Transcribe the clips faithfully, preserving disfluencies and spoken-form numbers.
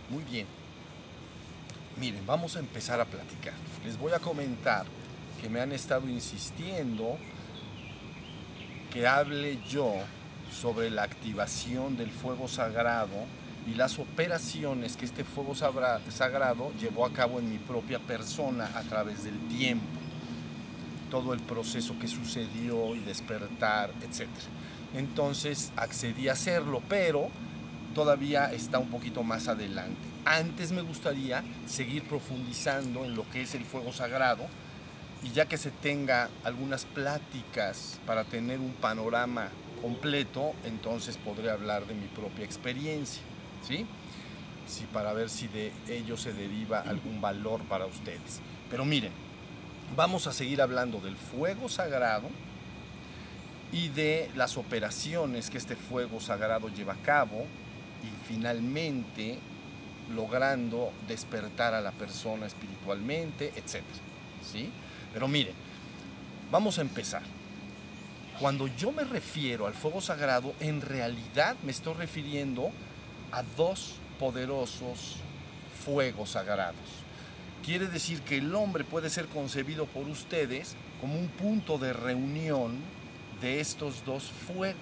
Muy bien. Miren, vamos a empezar a platicar. Les voy a comentar que me han estado insistiendo que hable yo sobre la activación del fuego sagrado y las operaciones que este fuego sagrado llevó a cabo en mi propia persona a través del tiempo. Todo el proceso que sucedió y despertar, etcétera. Entonces accedí a hacerlo, pero todavía está un poquito más adelante. Antes me gustaría seguir profundizando en lo que es el fuego sagrado, y ya que se tenga algunas pláticas para tener un panorama completo, entonces podré hablar de mi propia experiencia, ¿sí? Sí, para ver si de ello se deriva algún valor para ustedes. Pero miren, vamos a seguir hablando del fuego sagrado y de las operaciones que este fuego sagrado lleva a cabo, y finalmente logrando despertar a la persona espiritualmente, etcétera, ¿sí? Pero miren, vamos a empezar. Cuando yo me refiero al fuego sagrado, en realidad me estoy refiriendo a dos poderosos fuegos sagrados. Quiere decir que el hombre puede ser concebido por ustedes como un punto de reunión de estos dos fuegos.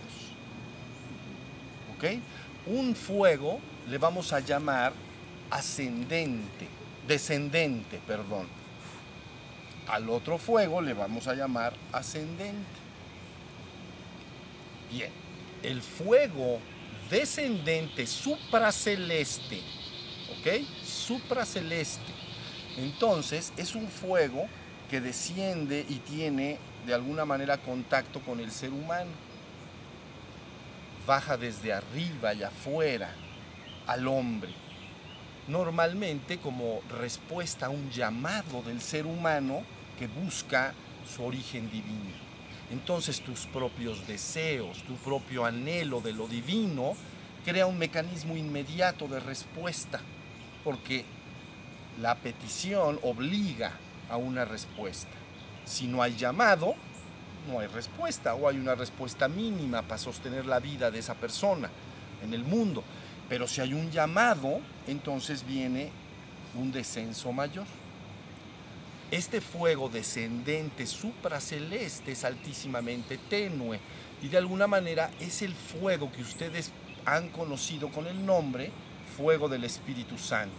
¿Ok? Un fuego le vamos a llamar ascendente, descendente, perdón. Al otro fuego le vamos a llamar ascendente. Bien, el fuego descendente supraceleste, ¿ok? Supraceleste. Entonces es un fuego que desciende y tiene de alguna manera contacto con el ser humano. Baja desde arriba y afuera al hombre, normalmente como respuesta a un llamado del ser humano que busca su origen divino. Entonces tus propios deseos, tu propio anhelo de lo divino crea un mecanismo inmediato de respuesta, porque la petición obliga a una respuesta. Si no hay llamado, no hay respuesta, o hay una respuesta mínima para sostener la vida de esa persona en el mundo. Pero si hay un llamado, entonces viene un descenso mayor. Este fuego descendente supraceleste es altísimamente tenue y de alguna manera es el fuego que ustedes han conocido con el nombre fuego del Espíritu Santo.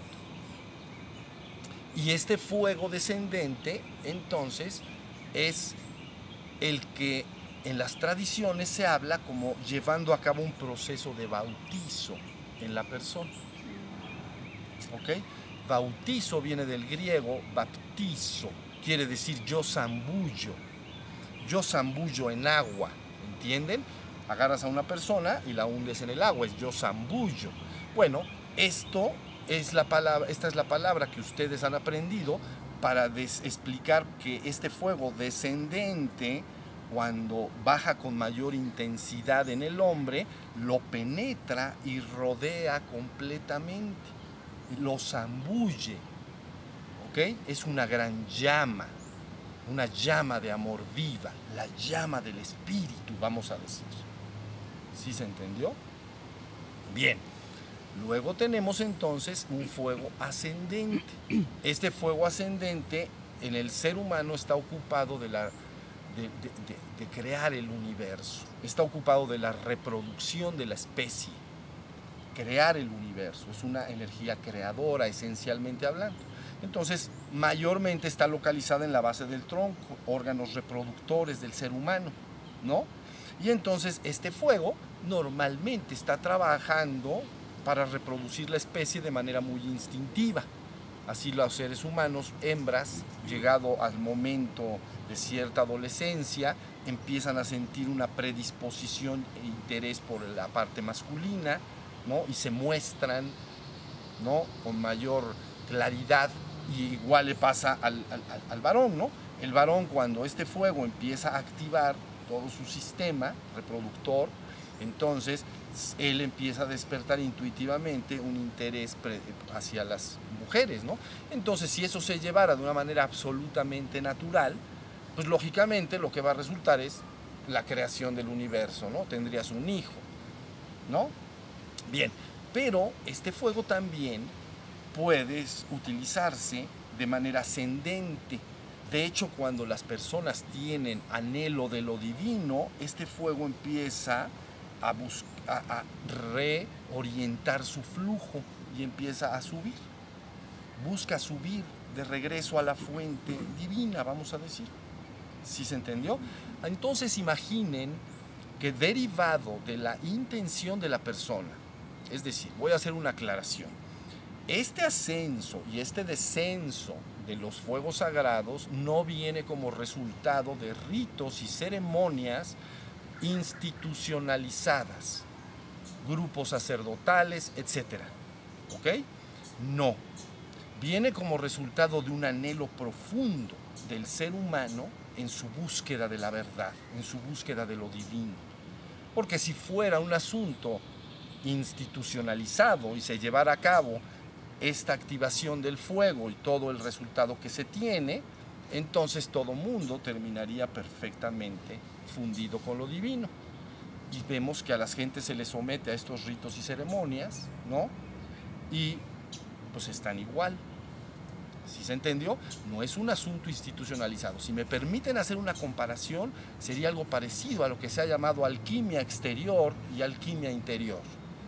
Y este fuego descendente, entonces, es el que en las tradiciones se habla como llevando a cabo un proceso de bautizo en la persona. ¿Ok? Bautizo viene del griego baptizo, quiere decir yo zambullo, yo zambullo en agua, ¿entienden? Agarras a una persona y la hundes en el agua, es yo zambullo. Bueno, esto es la palabra, esta es la palabra que ustedes han aprendido para explicar que este fuego descendente, cuando baja con mayor intensidad en el hombre, lo penetra y rodea completamente, lo zambulle, ¿ok? Es una gran llama, una llama de amor viva, la llama del espíritu, vamos a decir. ¿Sí se entendió? Bien. Luego tenemos entonces un fuego ascendente. Este fuego ascendente en el ser humano está ocupado de, la, de, de, de, de crear el universo, está ocupado de la reproducción de la especie, crear el universo, es una energía creadora esencialmente hablando. Entonces, mayormente está localizada en la base del tronco, órganos reproductores del ser humano, ¿no? Y entonces este fuego normalmente está trabajando para reproducir la especie de manera muy instintiva. Así los seres humanos, hembras, llegado al momento de cierta adolescencia, empiezan a sentir una predisposición e interés por la parte masculina, ¿no? Y se muestran, ¿no? Con mayor claridad, y igual le pasa al, al, al varón, ¿no? El varón, cuando este fuego empieza a activar todo su sistema reproductor, entonces él empieza a despertar intuitivamente un interés hacia las mujeres, ¿no? Entonces, si eso se llevara de una manera absolutamente natural, pues lógicamente lo que va a resultar es la creación del universo, ¿no? Tendrías un hijo, ¿no? Bien, pero este fuego también puede utilizarse de manera ascendente. De hecho, cuando las personas tienen anhelo de lo divino, este fuego empieza a, a, a reorientar su flujo y empieza a subir. Busca subir de regreso a la fuente divina, vamos a decir. ¿Sí se entendió? Entonces imaginen que derivado de la intención de la persona, es decir, voy a hacer una aclaración, este ascenso y este descenso de los fuegos sagrados no viene como resultado de ritos y ceremonias institucionalizadas, grupos sacerdotales, etcétera. ¿Ok? No. Viene como resultado de un anhelo profundo del ser humano en su búsqueda de la verdad, en su búsqueda de lo divino. Porque si fuera un asunto institucionalizado y se llevara a cabo esta activación del fuego y todo el resultado que se tiene, entonces todo mundo terminaría perfectamente fundido con lo divino. Y vemos que a las gentes se les somete a estos ritos y ceremonias, ¿no? Y pues están igual. ¿Sí se entendió? No es un asunto institucionalizado. Si me permiten hacer una comparación, sería algo parecido a lo que se ha llamado alquimia exterior y alquimia interior.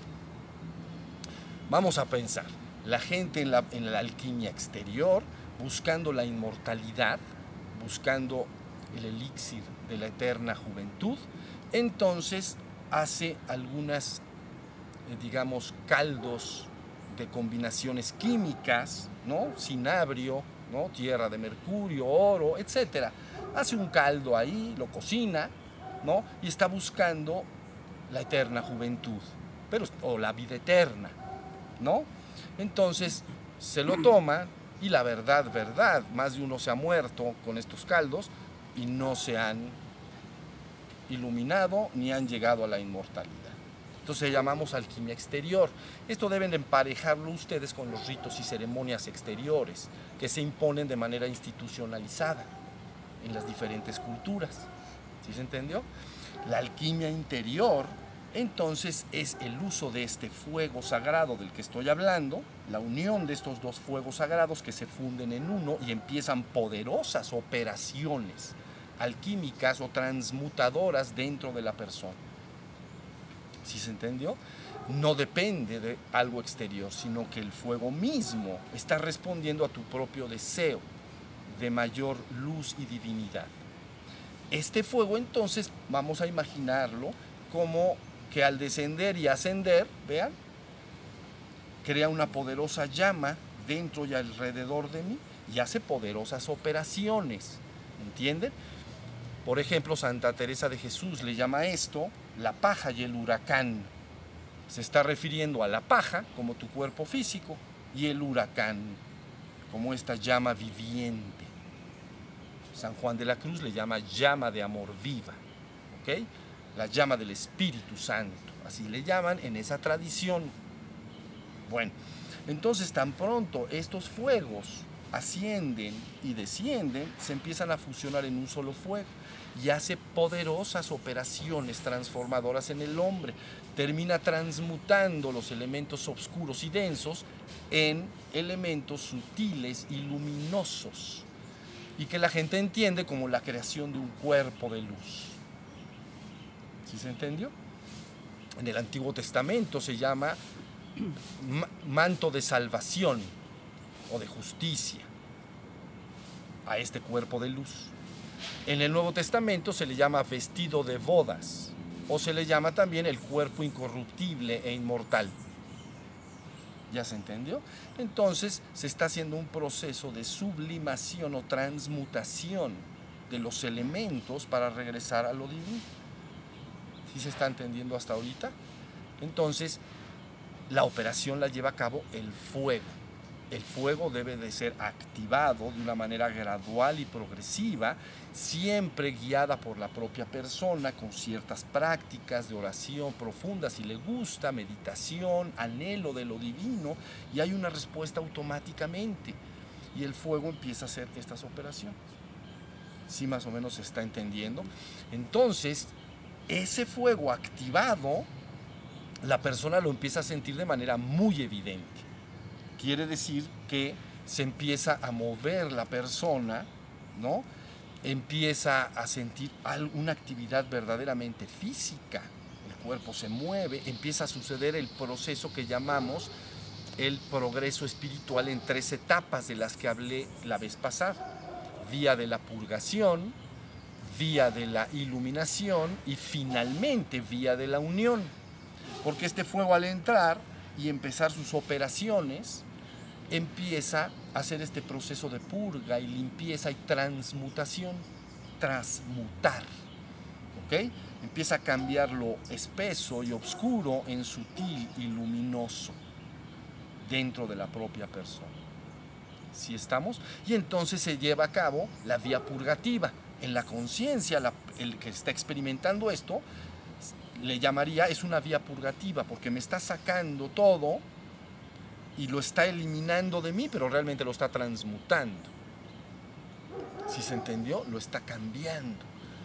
Vamos a pensar, la gente en la, en la alquimia exterior, buscando la inmortalidad, buscando el elixir de la eterna juventud, entonces hace algunas, eh, digamos, caldos de combinaciones químicas, ¿no? Cinabrio, ¿no? Tierra de mercurio, oro, etcétera. Hace un caldo ahí, lo cocina, ¿no? Y está buscando la eterna juventud, pero, o la vida eterna, ¿no? Entonces se lo toma y la verdad, verdad, más de uno se ha muerto con estos caldos y no se han iluminado ni han llegado a la inmortalidad. Entonces llamamos alquimia exterior. Esto deben emparejarlo ustedes con los ritos y ceremonias exteriores que se imponen de manera institucionalizada en las diferentes culturas. ¿Sí se entendió? La alquimia interior, entonces, es el uso de este fuego sagrado del que estoy hablando, la unión de estos dos fuegos sagrados que se funden en uno y empiezan poderosas operaciones alquímicas o transmutadoras dentro de la persona. ¿Sí se entendió? No depende de algo exterior, sino que el fuego mismo está respondiendo a tu propio deseo de mayor luz y divinidad. Este fuego, entonces, vamos a imaginarlo como que al descender y ascender, vean, crea una poderosa llama dentro y alrededor de mí y hace poderosas operaciones, ¿entienden? Por ejemplo, Santa Teresa de Jesús le llama esto la paja y el huracán. Se está refiriendo a la paja como tu cuerpo físico y el huracán como esta llama viviente. San Juan de la Cruz le llama llama de amor viva, ¿ok? La llama del Espíritu Santo, así le llaman en esa tradición. Bueno, entonces tan pronto estos fuegos ascienden y descienden, se empiezan a fusionar en un solo fuego y hace poderosas operaciones transformadoras en el hombre. Termina transmutando los elementos oscuros y densos en elementos sutiles y luminosos, y que la gente entiende como la creación de un cuerpo de luz. ¿Sí se entendió? En el Antiguo Testamento se llama manto de salvación o de justicia a este cuerpo de luz. En el Nuevo Testamento se le llama vestido de bodas, o se le llama también el cuerpo incorruptible e inmortal. ¿Ya se entendió? Entonces se está haciendo un proceso de sublimación o transmutación de los elementos para regresar a lo divino. ¿Sí se está entendiendo hasta ahorita? Entonces, la operación la lleva a cabo el fuego. El fuego debe de ser activado de una manera gradual y progresiva, siempre guiada por la propia persona, con ciertas prácticas de oración profunda, si le gusta, meditación, anhelo de lo divino, y hay una respuesta automáticamente. Y el fuego empieza a hacer estas operaciones. ¿Sí más o menos se está entendiendo? Entonces, ese fuego activado, la persona lo empieza a sentir de manera muy evidente. quiere decir que se empieza a mover la persona, ¿no? Empieza a sentir una actividad verdaderamente física, el cuerpo se mueve, empieza a suceder el proceso que llamamos el progreso espiritual en tres etapas de las que hablé la vez pasada: vía de la purgación, vía de la iluminación y finalmente vía de la unión. Porque este fuego, al entrar y empezar sus operaciones, empieza a hacer este proceso de purga y limpieza y transmutación. Transmutar, ¿ok? Empieza a cambiar lo espeso y oscuro en sutil y luminoso dentro de la propia persona. ¿Sí estamos? Y entonces se lleva a cabo la vía purgativa. En la conciencia, el que está experimentando esto, le llamaría, es una vía purgativa, porque me está sacando todo y lo está eliminando de mí, pero realmente lo está transmutando. ¿Sí se entendió? Lo está cambiando.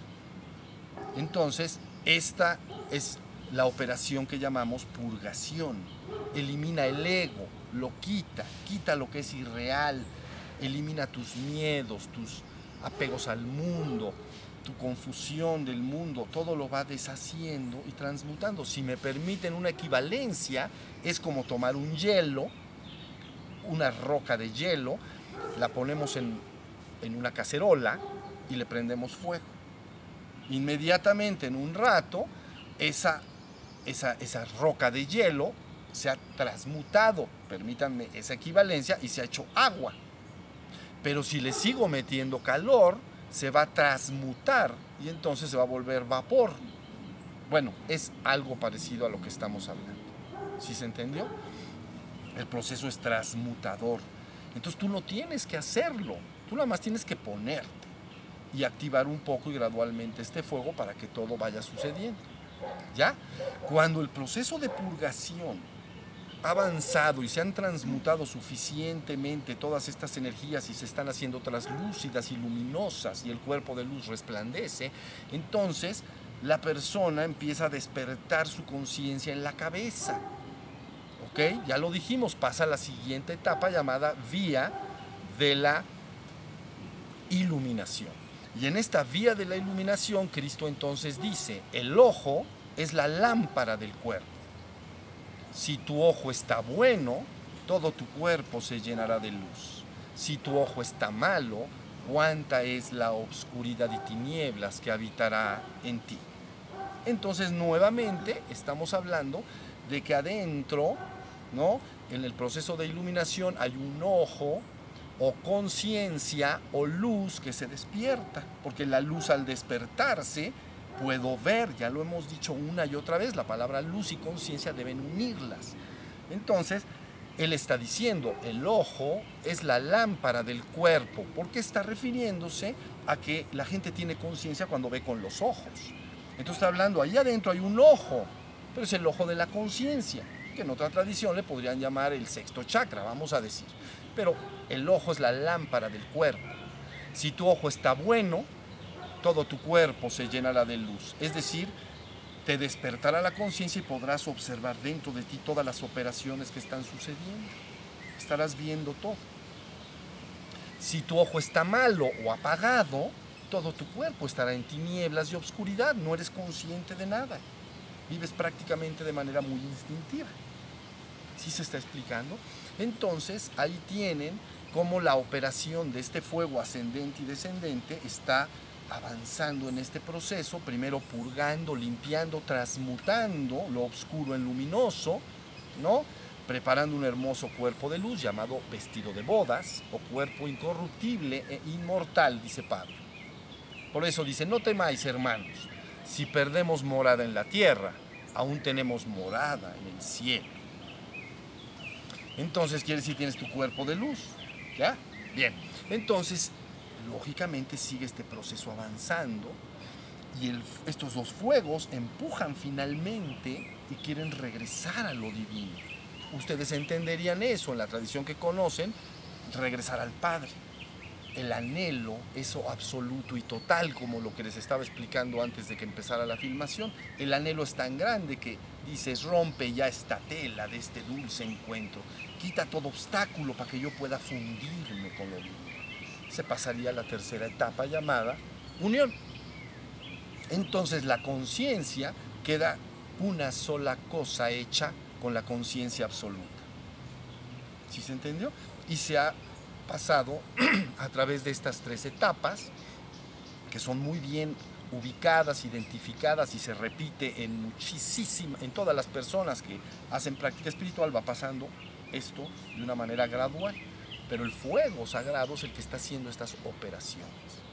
Entonces, esta es la operación que llamamos purgación. Elimina el ego, lo quita, quita lo que es irreal, elimina tus miedos, tus apegos al mundo, tu confusión del mundo, todo lo va deshaciendo y transmutando. Si me permiten una equivalencia, es como tomar un hielo, una roca de hielo, la ponemos en, en una cacerola y le prendemos fuego. Inmediatamente, en un rato, esa, esa, esa roca de hielo se ha transmutado, permítanme esa equivalencia, y se ha hecho agua. Pero si le sigo metiendo calor, se va a transmutar y entonces se va a volver vapor. Bueno, es algo parecido a lo que estamos hablando. ¿Sí se entendió? El proceso es transmutador. Entonces tú no tienes que hacerlo, tú nada más tienes que ponerte y activar un poco y gradualmente este fuego para que todo vaya sucediendo. ¿Ya? Cuando el proceso de purgación ha avanzado y se han transmutado suficientemente todas estas energías y se están haciendo translúcidas y luminosas y el cuerpo de luz resplandece, entonces la persona empieza a despertar su conciencia en la cabeza. ¿Ok? Ya lo dijimos, pasa a la siguiente etapa llamada vía de la iluminación. Y en esta vía de la iluminación, Cristo entonces dice, el ojo es la lámpara del cuerpo. Si tu ojo está bueno, todo tu cuerpo se llenará de luz. Si tu ojo está malo, cuánta es la oscuridad y tinieblas que habitará en ti. Entonces, nuevamente, estamos hablando de que adentro, ¿no?, en el proceso de iluminación hay un ojo o conciencia o luz que se despierta, porque la luz, al despertarse, puedo ver, ya lo hemos dicho una y otra vez, la palabra luz y conciencia deben unirlas. Entonces, él está diciendo, el ojo es la lámpara del cuerpo, porque está refiriéndose a que la gente tiene conciencia cuando ve con los ojos. Entonces está hablando, ahí adentro hay un ojo, pero es el ojo de la conciencia, que en otra tradición le podrían llamar el sexto chakra, vamos a decir. Pero el ojo es la lámpara del cuerpo. Si tu ojo está bueno, todo tu cuerpo se llenará de luz. Es decir, te despertará la conciencia y podrás observar dentro de ti todas las operaciones que están sucediendo. Estarás viendo todo. Si tu ojo está malo o apagado, todo tu cuerpo estará en tinieblas y oscuridad. No eres consciente de nada. Vives prácticamente de manera muy instintiva. ¿Sí se está explicando? Entonces, ahí tienen cómo la operación de este fuego ascendente y descendente está avanzando en este proceso, primero purgando, limpiando, transmutando lo oscuro en luminoso, ¿no?, preparando un hermoso cuerpo de luz llamado vestido de bodas o cuerpo incorruptible e inmortal, dice Pablo. Por eso dice, no temáis, hermanos, si perdemos morada en la tierra, aún tenemos morada en el cielo. Entonces quiere decir, tienes tu cuerpo de luz, ¿ya? Bien, entonces lógicamente sigue este proceso avanzando y el, estos dos fuegos empujan finalmente y quieren regresar a lo divino. Ustedes entenderían eso en la tradición que conocen, regresar al Padre. el anhelo, eso absoluto y total, como lo que les estaba explicando antes de que empezara la filmación, el anhelo es tan grande que dices, rompe ya esta tela de este dulce encuentro, quita todo obstáculo para que yo pueda fundirme con lo divino. Se pasaría a la tercera etapa llamada unión. Entonces la conciencia queda una sola cosa hecha con la conciencia absoluta. ¿Sí se entendió? Y se ha pasado a través de estas tres etapas, que son muy bien ubicadas, identificadas y se repite en muchísimas, en todas las personas que hacen práctica espiritual, va pasando esto de una manera gradual. Pero el fuego sagrado es el que está haciendo estas operaciones.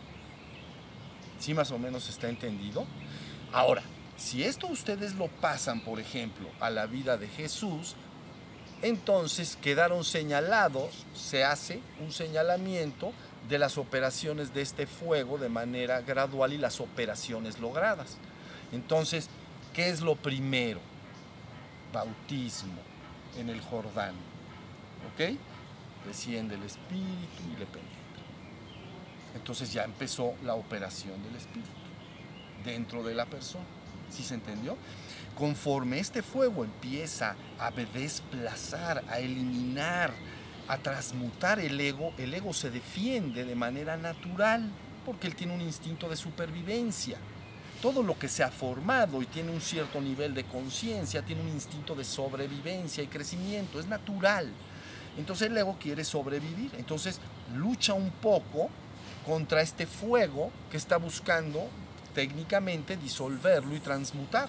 ¿Sí más o menos está entendido? Ahora, si esto ustedes lo pasan, por ejemplo, a la vida de Jesús, entonces quedaron señalados, se hace un señalamiento de las operaciones de este fuego de manera gradual y las operaciones logradas. Entonces, ¿qué es lo primero? Bautismo en el Jordán. ¿Ok? Desciende el Espíritu y le penetra. Entonces ya empezó la operación del Espíritu dentro de la persona. ¿Sí se entendió? Conforme este fuego empieza a desplazar, a eliminar, a transmutar el ego, el ego se defiende de manera natural porque él tiene un instinto de supervivencia. Todo lo que se ha formado y tiene un cierto nivel de conciencia tiene un instinto de sobrevivencia y crecimiento, es natural. Entonces el ego quiere sobrevivir, entonces lucha un poco contra este fuego que está buscando técnicamente disolverlo y transmutar.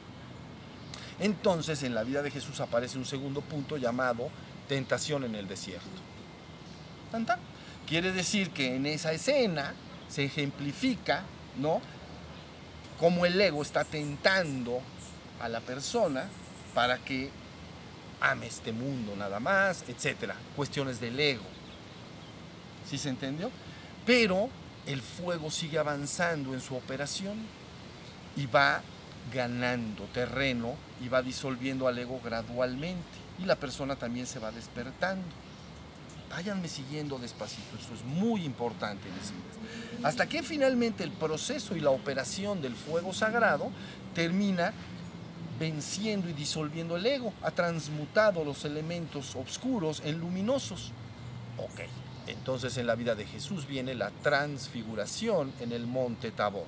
Entonces en la vida de Jesús aparece un segundo punto llamado tentación en el desierto. ¿Tan, tan? Quiere decir que en esa escena se ejemplifica, ¿no?, cómo el ego está tentando a la persona para que ame este mundo nada más, etcétera. Cuestiones del ego. ¿Sí se entendió? Pero el fuego sigue avanzando en su operación y va ganando terreno y va disolviendo al ego gradualmente y la persona también se va despertando. Váyanme siguiendo despacito, esto es muy importante en mis vidas. Hasta que finalmente el proceso y la operación del fuego sagrado termina venciendo y disolviendo el ego, ha transmutado los elementos oscuros en luminosos. Ok, entonces en la vida de Jesús viene la transfiguración en el monte Tabor.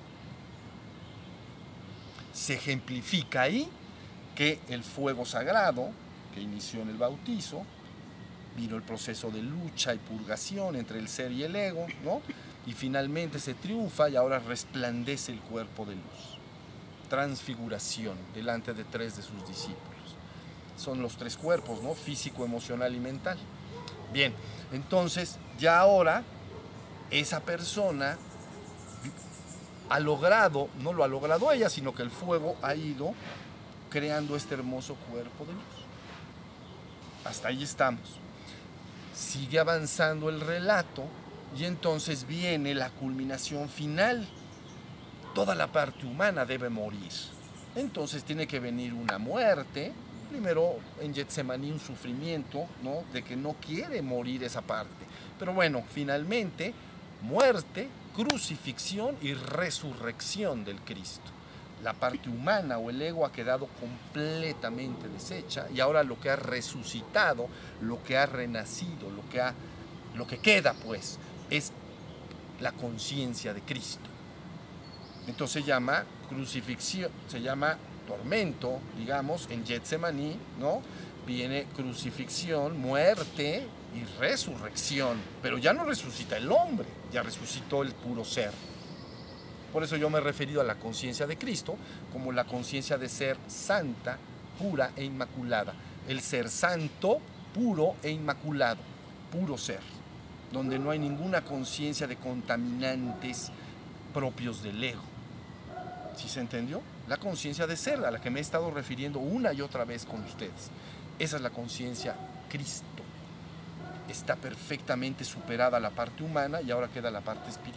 Se ejemplifica ahí que el fuego sagrado, que inició en el bautizo, vino el proceso de lucha y purgación entre el ser y el ego, ¿no? Y finalmente se triunfa y ahora resplandece el cuerpo de luz. Transfiguración delante de tres de sus discípulos. Son los tres cuerpos, ¿no? Físico, emocional y mental. Bien, entonces ya ahora esa persona ha logrado, no lo ha logrado ella, sino que el fuego ha ido creando este hermoso cuerpo de luz. Hasta ahí estamos. Sigue avanzando el relato y entonces viene la culminación final. Toda la parte humana debe morir. Entonces tiene que venir una muerte. Primero en Getsemaní un sufrimiento, ¿no?, de que no quiere morir esa parte. Pero bueno, finalmente muerte, crucifixión y resurrección del Cristo. La parte humana o el ego ha quedado completamente deshecha y ahora lo que ha resucitado, lo que ha renacido, lo que, ha, lo que queda pues es la conciencia de Cristo. Entonces se llama crucifixión, se llama tormento, digamos, en Getsemaní, ¿no? Viene crucifixión, muerte y resurrección, pero ya no resucita el hombre, ya resucitó el puro ser. Por eso yo me he referido a la conciencia de Cristo como la conciencia de ser santa, pura e inmaculada. El ser santo, puro e inmaculado, puro ser, donde no hay ninguna conciencia de contaminantes propios del ego. ¿Sí se entendió? La conciencia de ser a la que me he estado refiriendo una y otra vez con ustedes. Esa es la conciencia Cristo. Está perfectamente superada la parte humana y ahora queda la parte espiritual.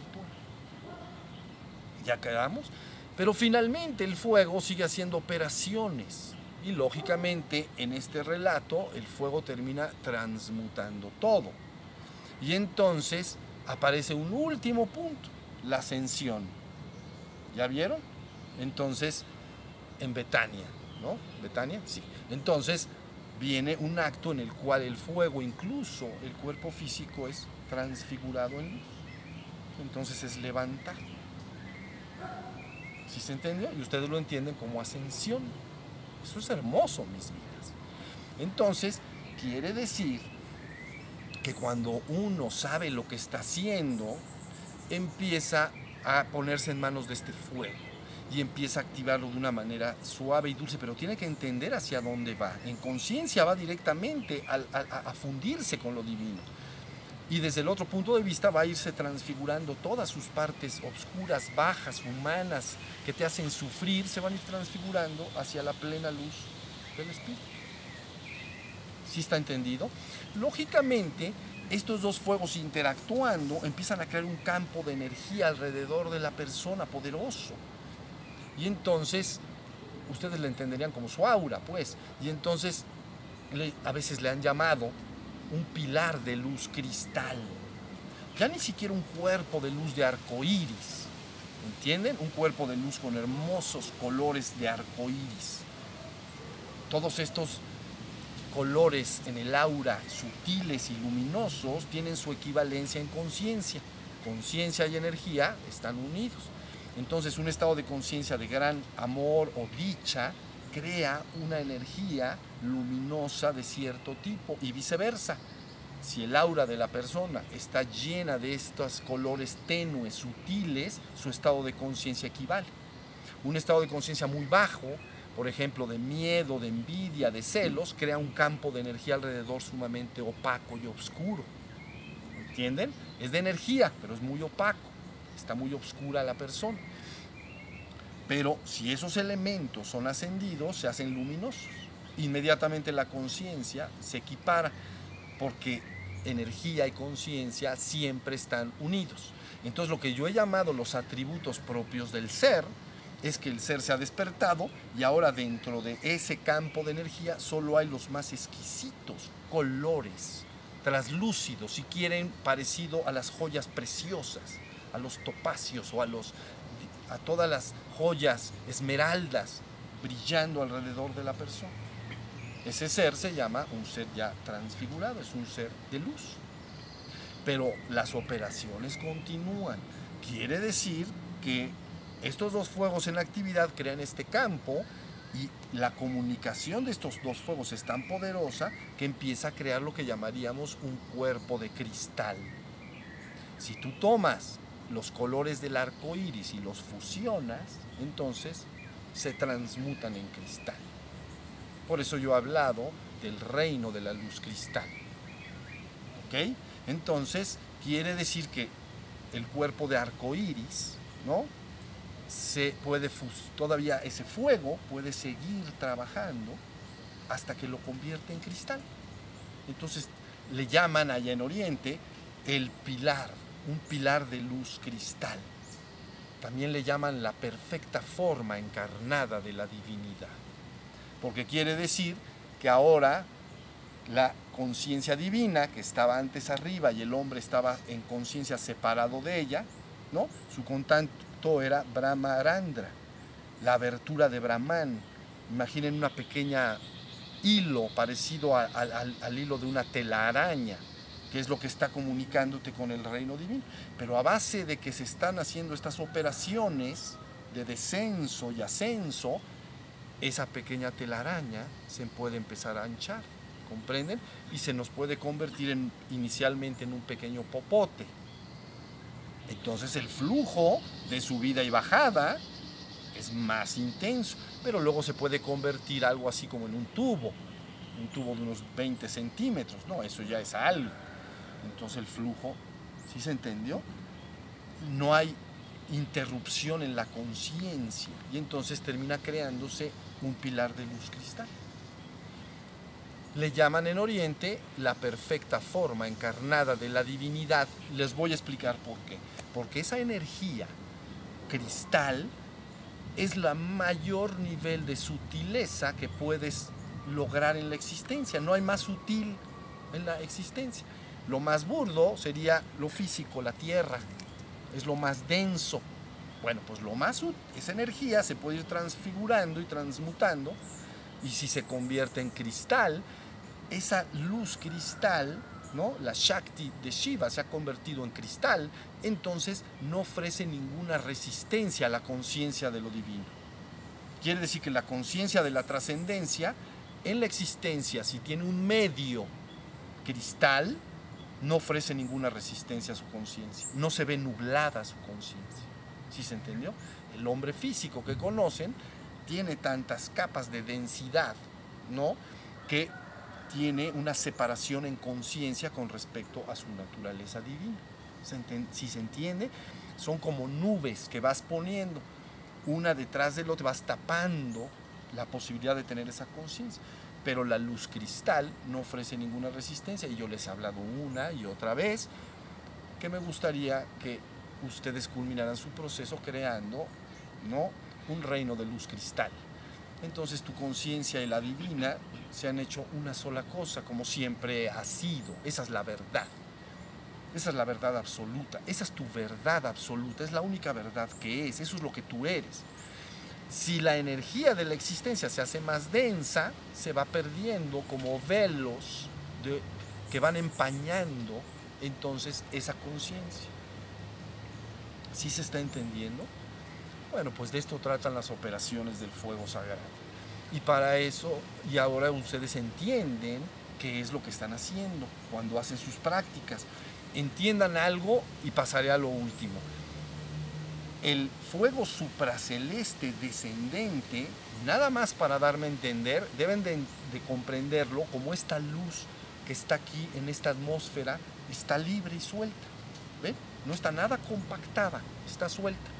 Ya quedamos, pero finalmente el fuego sigue haciendo operaciones y lógicamente en este relato el fuego termina transmutando todo y entonces aparece un último punto, la ascensión. ¿Ya vieron? Entonces, en Betania, ¿no? ¿Betania? Sí. Entonces, viene un acto en el cual el fuego, incluso el cuerpo físico, es transfigurado en luz. Entonces es levantar. ¿Sí se entendió? Y ustedes lo entienden como ascensión. Eso es hermoso, mis vidas. Entonces, quiere decir que cuando uno sabe lo que está haciendo, empieza a ponerse en manos de este fuego y empieza a activarlo de una manera suave y dulce, pero tiene que entender hacia dónde va. En conciencia va directamente a, a, a fundirse con lo divino. Y desde el otro punto de vista va a irse transfigurando todas sus partes oscuras, bajas, humanas, que te hacen sufrir, se van a ir transfigurando hacia la plena luz del Espíritu. ¿Sí está entendido? Lógicamente, estos dos fuegos interactuando empiezan a crear un campo de energía alrededor de la persona poderoso. Y entonces, ustedes le entenderían como su aura, pues. Y entonces, le, a veces le han llamado un pilar de luz cristal. Ya ni siquiera un cuerpo de luz de arco iris. ¿Entienden? Un cuerpo de luz con hermosos colores de arco iris. Todos estos colores en el aura, sutiles y luminosos, tienen su equivalencia en conciencia. Conciencia y energía están unidos. Entonces, un estado de conciencia de gran amor o dicha crea una energía luminosa de cierto tipo y viceversa. Si el aura de la persona está llena de estos colores tenues, sutiles, su estado de conciencia equivale. Un estado de conciencia muy bajo, por ejemplo, de miedo, de envidia, de celos, crea un campo de energía alrededor sumamente opaco y oscuro. ¿Entienden? Es de energía, pero es muy opaco. Está muy oscura la persona. Pero si esos elementos son ascendidos, se hacen luminosos. Inmediatamente la conciencia se equipara, porque energía y conciencia siempre están unidos. Entonces, lo que yo he llamado los atributos propios del ser es que el ser se ha despertado y ahora dentro de ese campo de energía solo hay los más exquisitos colores, traslúcidos, si quieren, parecido a las joyas preciosas, a los topacios o a, los, a todas las joyas esmeraldas brillando alrededor de la persona. Ese ser se llama un ser ya transfigurado, es un ser de luz. Pero las operaciones continúan. Quiere decir que estos dos fuegos en actividad crean este campo y la comunicación de estos dos fuegos es tan poderosa que empieza a crear lo que llamaríamos un cuerpo de cristal. Si tú tomas los colores del arco iris y los fusionas, entonces se transmutan en cristal. Por eso yo he hablado del reino de la luz cristal. ¿Ok? Entonces, quiere decir que el cuerpo de arco iris, ¿no? Se puede, todavía ese fuego puede seguir trabajando hasta que lo convierte en cristal. Entonces, le llaman allá en Oriente el pilar, un pilar de luz cristal. También le llaman la perfecta forma encarnada de la divinidad. Porque quiere decir que ahora la conciencia divina, que estaba antes arriba y el hombre estaba en conciencia separado de ella, ¿no? Su contacto era Brahmarandra, la abertura de Brahman. Imaginen una pequeña hilo parecido a, a, al, al hilo de una telaraña, que es lo que está comunicándote con el reino divino. Pero a base de que se están haciendo estas operaciones de descenso y ascenso, esa pequeña telaraña se puede empezar a anchar, ¿comprenden? Y se nos puede convertir en, inicialmente en un pequeño popote. Entonces el flujo de subida y bajada es más intenso, pero luego se puede convertir algo así como en un tubo, un tubo de unos veinte centímetros, no, eso ya es algo. Entonces el flujo, ¿sí se entendió? No hay interrupción en la conciencia y entonces termina creándose un pilar de luz cristal. Le llaman en Oriente la perfecta forma encarnada de la divinidad. Les voy a explicar por qué. Porque esa energía cristal es la mayor nivel de sutileza que puedes lograr en la existencia. No hay más sutil en la existencia. Lo más burdo sería lo físico, la tierra, es lo más denso. Bueno, pues lo más, esa energía se puede ir transfigurando y transmutando, y si se convierte en cristal, esa luz cristal, ¿no? La Shakti de Shiva se ha convertido en cristal, entonces no ofrece ninguna resistencia a la conciencia de lo divino. Quiere decir que la conciencia de la trascendencia en la existencia, si tiene un medio cristal, no ofrece ninguna resistencia a su conciencia, no se ve nublada su conciencia. ¿Sí se entendió? El hombre físico que conocen tiene tantas capas de densidad, ¿no?, que tiene una separación en conciencia con respecto a su naturaleza divina. Si se entiende, son como nubes que vas poniendo una detrás del otro, vas tapando la posibilidad de tener esa conciencia. Pero la luz cristal no ofrece ninguna resistencia, y yo les he hablado una y otra vez que me gustaría que ustedes culminaran su proceso creando, ¿no?, un reino de luz cristal. Entonces tu conciencia y la divina se han hecho una sola cosa, como siempre ha sido. Esa es la verdad. Esa es la verdad absoluta. Esa es tu verdad absoluta. Es la única verdad que es. Eso es lo que tú eres. Si la energía de la existencia se hace más densa, se va perdiendo como velos de, que van empañando entonces esa conciencia. ¿Sí se está entendiendo? Bueno, pues de esto tratan las operaciones del fuego sagrado. Y para eso, y ahora ustedes entienden qué es lo que están haciendo cuando hacen sus prácticas. Entiendan algo y pasaré a lo último. El fuego supraceleste descendente, nada más para darme a entender, deben de, de comprenderlo como esta luz que está aquí en esta atmósfera, está libre y suelta. ¿Ven? No está nada compactada, está suelta.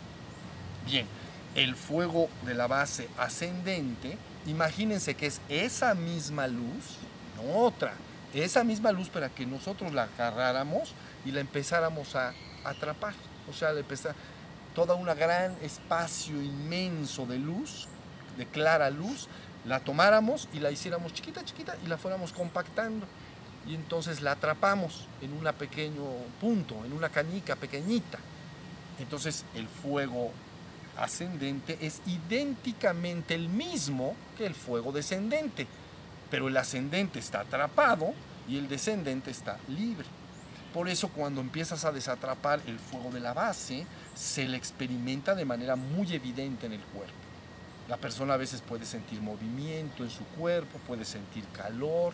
Bien, el fuego de la base ascendente, imagínense que es esa misma luz, no otra, esa misma luz para que nosotros la agarráramos y la empezáramos a atrapar. O sea, empezar todo un gran espacio inmenso de luz, de clara luz, la tomáramos y la hiciéramos chiquita, chiquita y la fuéramos compactando. Y entonces la atrapamos en un pequeño punto, en una canica pequeñita. Entonces el fuego ascendente es idénticamente el mismo que el fuego descendente, pero el ascendente está atrapado y el descendente está libre. Por eso cuando empiezas a desatrapar el fuego de la base, se le experimenta de manera muy evidente en el cuerpo. La persona a veces puede sentir movimiento en su cuerpo, puede sentir calor,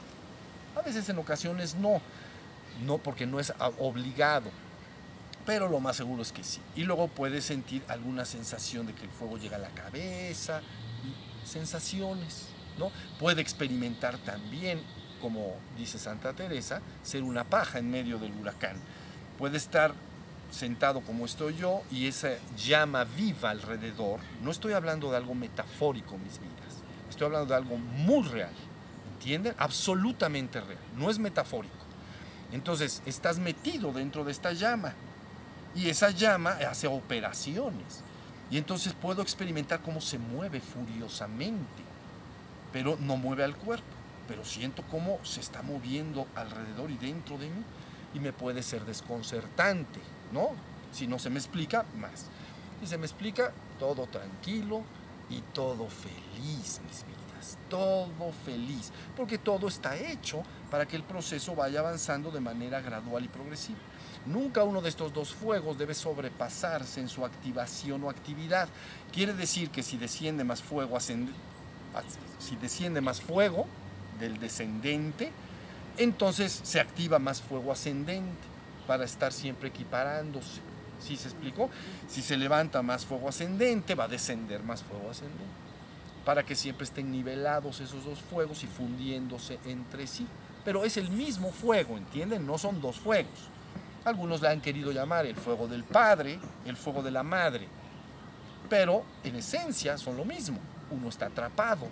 a veces en ocasiones no, no porque no es obligado, pero lo más seguro es que sí. Y luego puede sentir alguna sensación de que el fuego llega a la cabeza, y sensaciones, ¿no? Puede experimentar también, como dice Santa Teresa, ser una paja en medio del huracán. Puede estar sentado como estoy yo y esa llama viva alrededor. No estoy hablando de algo metafórico, mis vidas. Estoy hablando de algo muy real. ¿Entienden? Absolutamente real. No es metafórico. Entonces, estás metido dentro de esta llama. Y esa llama hace operaciones. Y entonces puedo experimentar cómo se mueve furiosamente. Pero no mueve al cuerpo. Pero siento cómo se está moviendo alrededor y dentro de mí. Y me puede ser desconcertante, ¿no? Si no se me explica, más. Si se me explica, todo tranquilo y todo feliz, mis vidas. Todo feliz. Porque todo está hecho para que el proceso vaya avanzando de manera gradual y progresiva. Nunca uno de estos dos fuegos debe sobrepasarse en su activación o actividad. Quiere decir que si desciende más fuego, ascend... si desciende más fuego del descendente, entonces se activa más fuego ascendente para estar siempre equiparándose. ¿Sí se explicó? Si se levanta más fuego ascendente, va a descender más fuego ascendente, para que siempre estén nivelados esos dos fuegos y fundiéndose entre sí. Pero es el mismo fuego, ¿entienden? No son dos fuegos. Algunos la han querido llamar el fuego del Padre, el fuego de la Madre, pero en esencia son lo mismo. Uno está atrapado,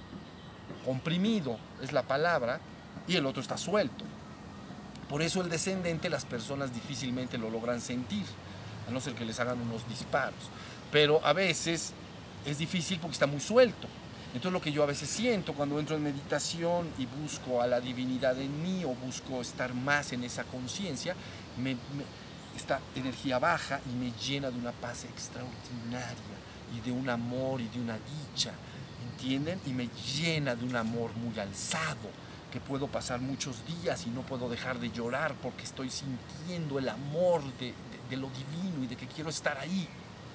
comprimido es la palabra, y el otro está suelto. Por eso el descendente las personas difícilmente lo logran sentir, a no ser que les hagan unos disparos. Pero a veces es difícil porque está muy suelto. Entonces lo que yo a veces siento cuando entro en meditación y busco a la divinidad en mí o busco estar más en esa conciencia, me, me, esta energía baja y me llena de una paz extraordinaria y de un amor y de una dicha, ¿entienden? Y me llena de un amor muy alzado, que puedo pasar muchos días y no puedo dejar de llorar porque estoy sintiendo el amor de, de, de lo divino y de que quiero estar ahí,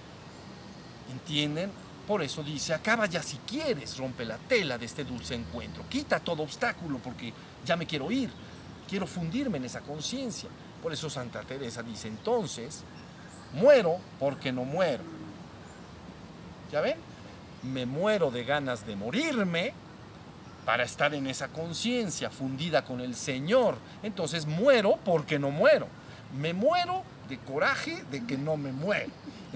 ¿entienden? Por eso dice, acaba ya si quieres, rompe la tela de este dulce encuentro, quita todo obstáculo porque ya me quiero ir, quiero fundirme en esa conciencia. Por eso Santa Teresa dice, entonces, muero porque no muero. ¿Ya ven? Me muero de ganas de morirme para estar en esa conciencia fundida con el Señor. Entonces muero porque no muero. Me muero de coraje de que no me muero.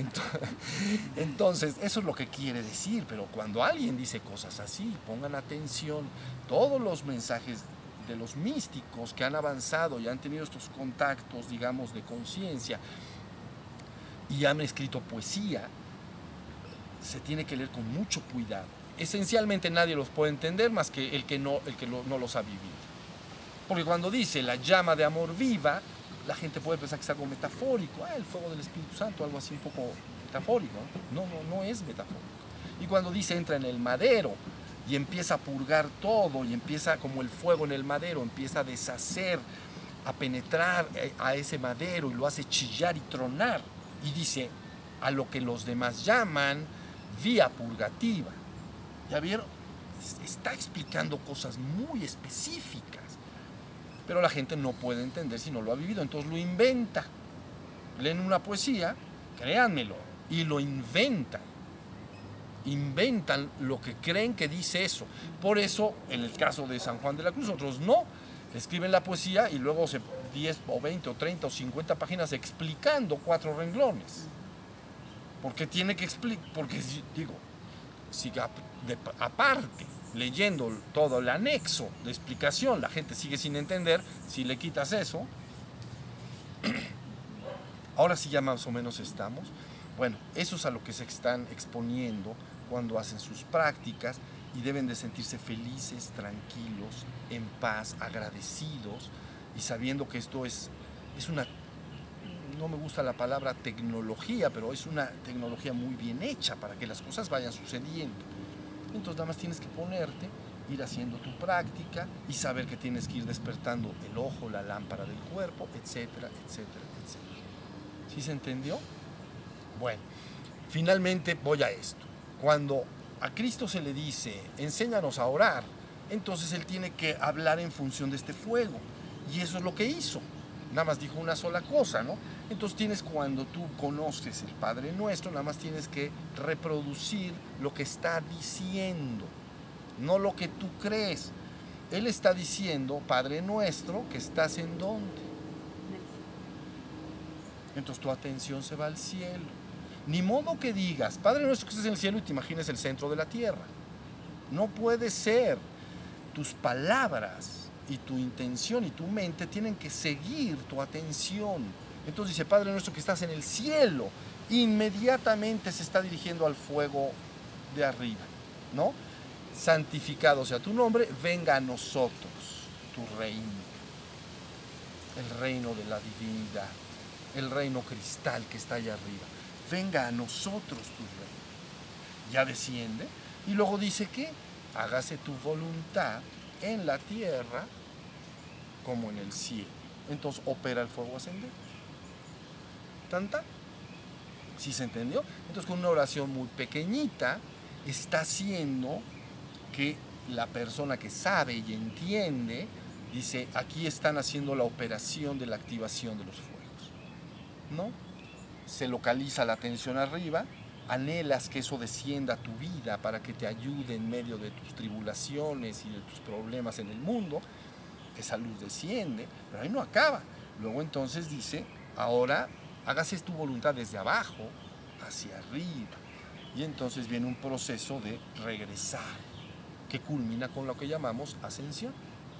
Entonces, eso es lo que quiere decir, pero cuando alguien dice cosas así, pongan atención, todos los mensajes de los místicos que han avanzado y han tenido estos contactos, digamos, de conciencia y han escrito poesía, se tiene que leer con mucho cuidado. Esencialmente nadie los puede entender más que el que no, el que lo, no los ha vivido. Porque cuando dice la llama de amor viva, la gente puede pensar que es algo metafórico, ah, el fuego del Espíritu Santo, algo así un poco metafórico. No, no, no es metafórico. Y cuando dice entra en el madero y empieza a purgar todo y empieza como el fuego en el madero, empieza a deshacer, a penetrar a ese madero y lo hace chillar y tronar. Y dice a lo que los demás llaman vía purgativa. ¿Ya vieron? Está explicando cosas muy específicas. Pero la gente no puede entender si no lo ha vivido, entonces lo inventa. Leen una poesía, créanmelo, y lo inventan. Inventan lo que creen que dice eso. Por eso, en el caso de San Juan de la Cruz, otros no. Escriben la poesía y luego se diez o veinte o treinta o cincuenta páginas explicando cuatro renglones. Porque tiene que explicar, porque digo, si de, aparte, leyendo todo el anexo de explicación, la gente sigue sin entender, si le quitas eso, ahora sí ya más o menos estamos. Bueno, eso es a lo que se están exponiendo cuando hacen sus prácticas y deben de sentirse felices, tranquilos, en paz, agradecidos y sabiendo que esto es, es una, no me gusta la palabra tecnología, pero es una tecnología muy bien hecha para que las cosas vayan sucediendo. Entonces nada más tienes que ponerte, ir haciendo tu práctica y saber que tienes que ir despertando el ojo, la lámpara del cuerpo, etcétera, etcétera, etcétera. ¿Sí se entendió? Bueno, finalmente voy a esto. Cuando a Cristo se le dice, enséñanos a orar, entonces Él tiene que hablar en función de este fuego. Y eso es lo que hizo. Nada más dijo una sola cosa, ¿no? Entonces tienes, cuando tú conoces el Padre Nuestro, nada más tienes que reproducir lo que está diciendo, no lo que tú crees. Él está diciendo, Padre Nuestro, que estás en dónde. Entonces tu atención se va al cielo. Ni modo que digas, Padre Nuestro que estás en el cielo y te imagines el centro de la tierra. No puede ser. Tus palabras y tu intención y tu mente tienen que seguir tu atención. Entonces dice, Padre Nuestro que estás en el cielo, inmediatamente se está dirigiendo al fuego de arriba, ¿no? Santificado sea tu nombre, venga a nosotros tu reino, el reino de la divinidad, el reino cristal que está allá arriba. Venga a nosotros tu reino. Ya desciende y luego dice que hágase tu voluntad en la tierra como en el cielo. Entonces opera el fuego ascendente. ¿Tanta? ¿Sí se entendió? Entonces con una oración muy pequeñita está haciendo que la persona que sabe y entiende dice, aquí están haciendo la operación de la activación de los fuegos, ¿no? Se localiza la atención arriba, anhelas que eso descienda a tu vida para que te ayude en medio de tus tribulaciones y de tus problemas en el mundo, esa luz desciende, pero ahí no acaba. Luego entonces dice, ahora hágase tu voluntad desde abajo hacia arriba. Y entonces viene un proceso de regresar, que culmina con lo que llamamos ascensión.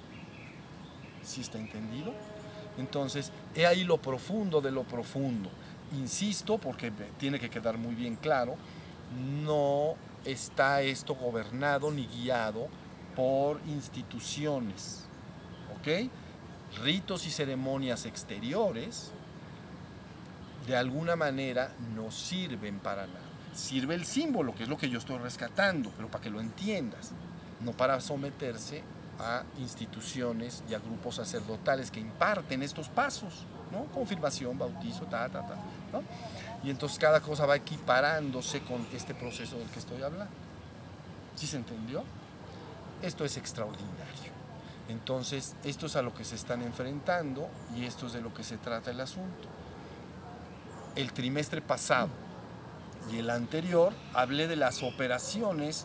¿Sí está entendido? Entonces, he ahí lo profundo de lo profundo. Insisto, porque tiene que quedar muy bien claro, no está esto gobernado ni guiado por instituciones, ¿ok? Ritos y ceremonias exteriores de alguna manera no sirven para nada. Sirve el símbolo, que es lo que yo estoy rescatando, pero para que lo entiendas, no para someterse a instituciones y a grupos sacerdotales que imparten estos pasos, ¿no? Confirmación, bautizo, ta, ta, ta, ¿no? Y entonces cada cosa va equiparándose con este proceso del que estoy hablando. ¿Sí se entendió? Esto es extraordinario. Entonces, esto es a lo que se están enfrentando y esto es de lo que se trata el asunto. El trimestre pasado y el anterior hablé de las operaciones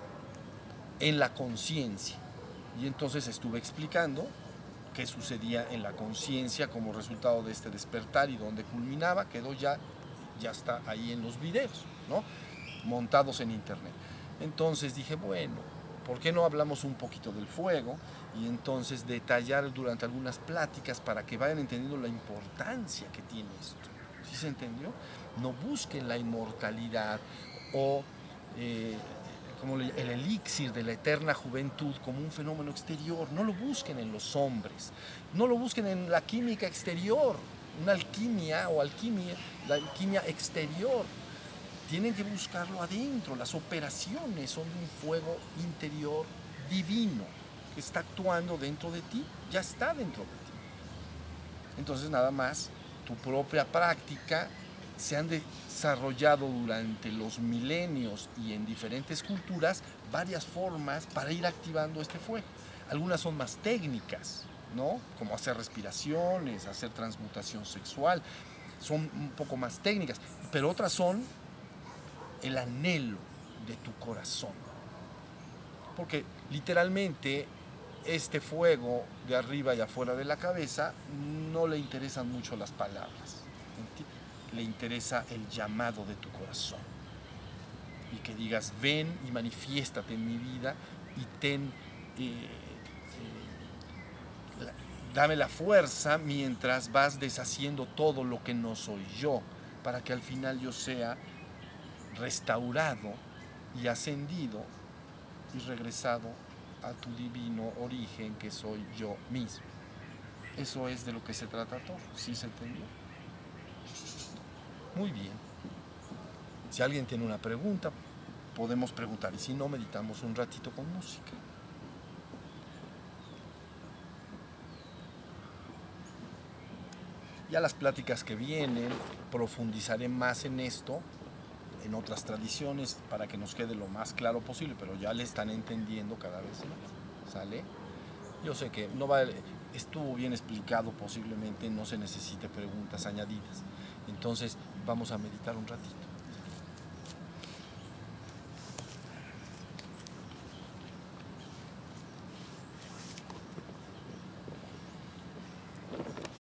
en la conciencia y entonces estuve explicando qué sucedía en la conciencia como resultado de este despertar y dónde culminaba. Quedó ya, ya está ahí en los videos, ¿no? Montados en internet. Entonces dije, bueno, ¿por qué no hablamos un poquito del fuego? Y entonces detallar durante algunas pláticas para que vayan entendiendo la importancia que tiene esto. ¿Sí se entendió? No busquen la inmortalidad o eh, como el elixir de la eterna juventud como un fenómeno exterior. No lo busquen en los hombres, no lo busquen en la química exterior, una alquimia o alquimia, la alquimia exterior. Tienen que buscarlo adentro. Las operaciones son de un fuego interior divino que está actuando dentro de ti, ya está dentro de ti. Entonces nada más tu propia práctica. Se han desarrollado durante los milenios y en diferentes culturas varias formas para ir activando este fuego. Algunas son más técnicas, ¿no? Como hacer respiraciones, hacer transmutación sexual, son un poco más técnicas, pero otras son el anhelo de tu corazón. Porque literalmente este fuego de arriba y afuera de la cabeza no le interesan mucho las palabras. Le interesa el llamado de tu corazón. Y que digas, ven y manifiéstate en mi vida y ten, eh, eh, la, dame la fuerza mientras vas deshaciendo todo lo que no soy yo, para que al final yo sea restaurado y ascendido y regresado a tu divino origen que soy yo mismo. Eso es de lo que se trata todo. ¿Sí se entendió? Muy bien. Si alguien tiene una pregunta, podemos preguntar. Y si no, meditamos un ratito con música. Ya las pláticas que vienen, profundizaré más en esto, en otras tradiciones, para que nos quede lo más claro posible, pero ya le están entendiendo cada vez más. ¿Sale? Yo sé que no va, estuvo bien explicado, posiblemente no se necesite preguntas añadidas. Entonces vamos a meditar un ratito.